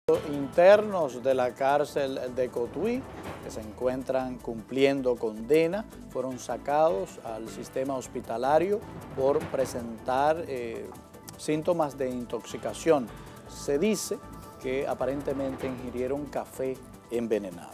Internos de la cárcel de Cotuí, que se encuentran cumpliendo condena, fueron sacados al sistema hospitalario por presentar síntomas de intoxicación. Se dice que aparentemente ingirieron café envenenado.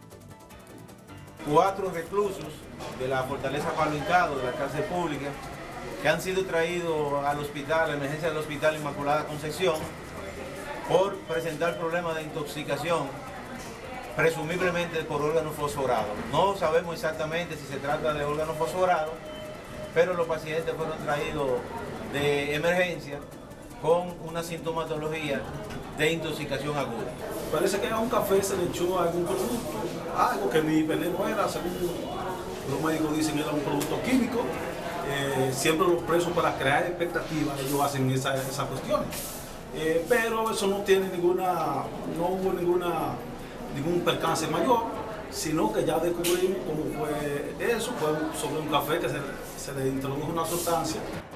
4 reclusos de la Fortaleza Palo Hincado, de la cárcel pública, que han sido traídos al hospital, a la emergencia del Hospital Inmaculada Concepción, por presentar problemas de intoxicación, presumiblemente por órgano fosforado. No sabemos exactamente si se trata de órgano fosforado, pero los pacientes fueron traídos de emergencia con una sintomatología de intoxicación aguda. Parece que a un café se le echó algún producto, algo que ni veneno era, según los médicos dicen, era un producto químico. Siempre los presos, para crear expectativas, ellos hacen esa cuestión. Pero eso no tiene no hubo ningún percance mayor, sino que ya descubrimos cómo fue eso. Fue sobre un café que se le introdujo una sustancia.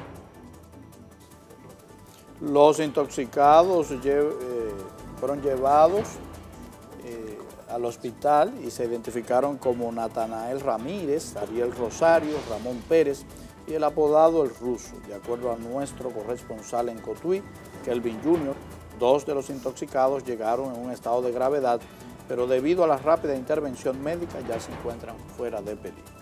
Los intoxicados fueron llevados al hospital y se identificaron como Natanael Ramírez, Ariel Rosario, Ramón Pérez y el apodado El Ruso. De acuerdo a nuestro corresponsal en Cotuí, Kelvin Jr., 2 de los intoxicados llegaron en un estado de gravedad, pero debido a la rápida intervención médica ya se encuentran fuera de peligro.